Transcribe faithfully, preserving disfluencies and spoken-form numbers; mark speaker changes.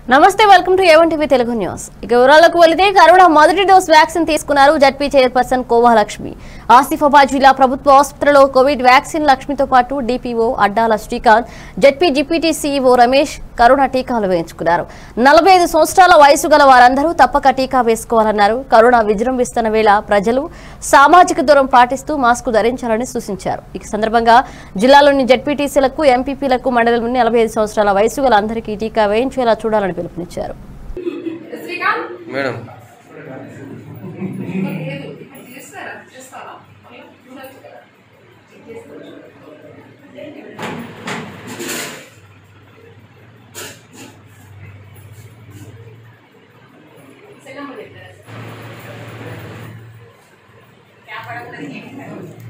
Speaker 1: నమస్తే welcome to A one TV Telugu news. ఇక వివరాలకు వెళితే కరోనా మొదటి డోస్ వ్యాక్సిన్ తీసుకున్నారు జడ్పీ చైర్పర్సన్ కోవా లక్ష్మి. ఆసిఫాబాద్ జిల్లా ప్రభుత్వ ఆసుపత్రిలో కోవిడ్ వ్యాక్సిన్ లక్ష్మితో పాటు DPO Addala Srikanth, ZP deputy CEO Ramesh corona టీకాలు వేయించుకున్నారు. నలభై ఐదు సంవత్సరాల వయసు గల వారందరూ తప్పక టీకా వేసుకోవాలన్నారు. కరోనా విజృంభిస్తున్న వేళ ప్రజలు సామాజిక దూరం పాటిస్తూ మాస్కు ధరించాలని సూచించారు. ఈ సందర్భంగా జిల్లాలోని జడ్పీటీసీలకు, ఎంపీపీలకు, మండలంలోని నలభై ఐదు సంవత్సరాల వయసు గల అందరికీ టీకా వేయించేలా చూడాలని పిలుపునిచ్చారు.
Speaker 2: మేడం
Speaker 3: क्या पड़ा